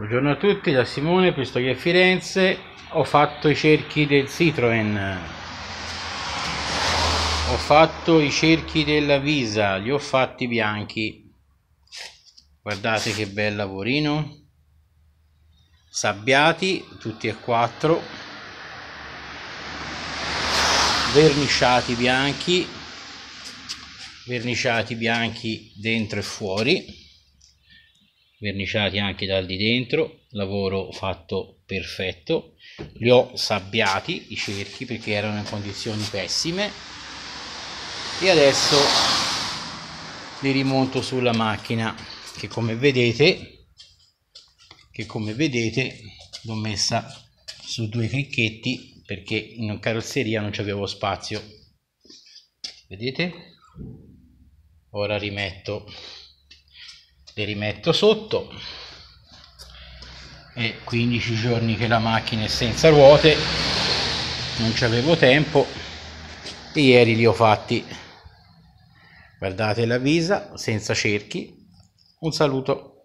Buongiorno a tutti, da Simone, Pistoia Firenze. Ho fatto i cerchi del Citroen, ho fatto i cerchi della Visa, li ho fatti bianchi. Guardate che bel lavorino, sabbiati tutti e quattro, verniciati bianchi dentro e fuori, verniciati anche dal di dentro. Lavoro fatto perfetto. Li ho sabbiati i cerchi perché erano in condizioni pessime e adesso li rimonto sulla macchina che come vedete l'ho messa su due cricchetti perché in carrozzeria non c'avevo spazio. Vedete? Ora li rimetto sotto. È 15 giorni che la macchina è senza ruote, non c'avevo tempo e ieri li ho fatti. Guardate la Visa senza cerchi. Un saluto.